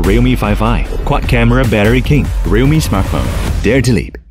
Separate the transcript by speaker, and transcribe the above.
Speaker 1: Realme 5i, quad camera battery king, Realme smartphone. Dare to leap.